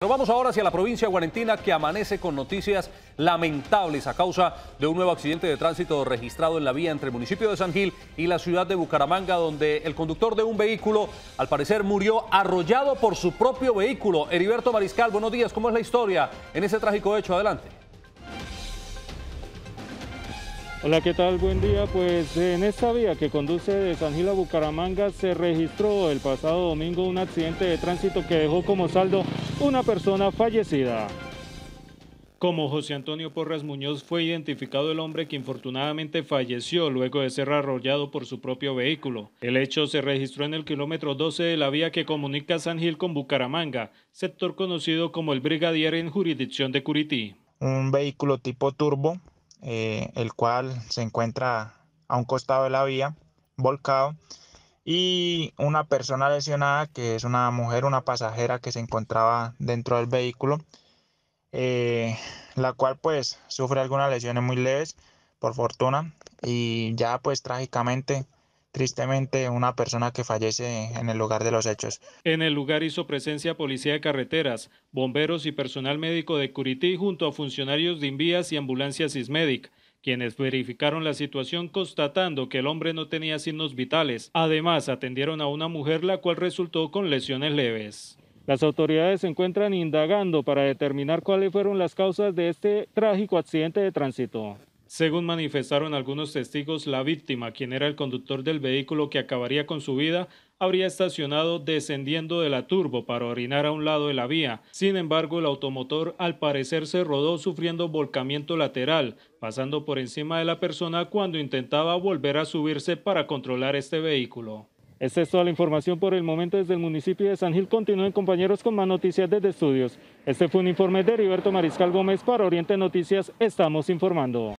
Pero vamos ahora hacia la provincia de Guarentina, que amanece con noticias lamentables a causa de un nuevo accidente de tránsito registrado en la vía entre el municipio de San Gil y la ciudad de Bucaramanga, donde el conductor de un vehículo al parecer murió arrollado por su propio vehículo. Heriberto Mariscal, buenos días, ¿cómo es la historia en ese trágico hecho? Adelante. Hola, ¿qué tal? Buen día. Pues en esta vía que conduce de San Gil a Bucaramanga se registró el pasado domingo un accidente de tránsito que dejó como saldo una persona fallecida. Como José Antonio Porras Muñoz fue identificado el hombre que infortunadamente falleció luego de ser arrollado por su propio vehículo. El hecho se registró en el kilómetro 12 de la vía que comunica San Gil con Bucaramanga, sector conocido como el Brigadier en jurisdicción de Curití. Un vehículo tipo turbo, el cual se encuentra a un costado de la vía, volcado, y una persona lesionada que es una mujer, una pasajera que se encontraba dentro del vehículo, la cual pues sufre algunas lesiones muy leves por fortuna, y ya pues trágicamente, tristemente, una persona que fallece en el lugar de los hechos. En el lugar hizo presencia policía de carreteras, bomberos y personal médico de Curití junto a funcionarios de Invías y ambulancia Sismedic, quienes verificaron la situación constatando que el hombre no tenía signos vitales. Además, atendieron a una mujer la cual resultó con lesiones leves. Las autoridades se encuentran indagando para determinar cuáles fueron las causas de este trágico accidente de tránsito. Según manifestaron algunos testigos, la víctima, quien era el conductor del vehículo que acabaría con su vida, habría estacionado descendiendo de la turbo para orinar a un lado de la vía. Sin embargo, el automotor al parecer se rodó sufriendo volcamiento lateral, pasando por encima de la persona cuando intentaba volver a subirse para controlar este vehículo. Esta es toda la información por el momento desde el municipio de San Gil. Continúen, compañeros, con más noticias desde estudios. Este fue un informe de Heriberto Mariscal Gómez para Oriente Noticias. Estamos informando.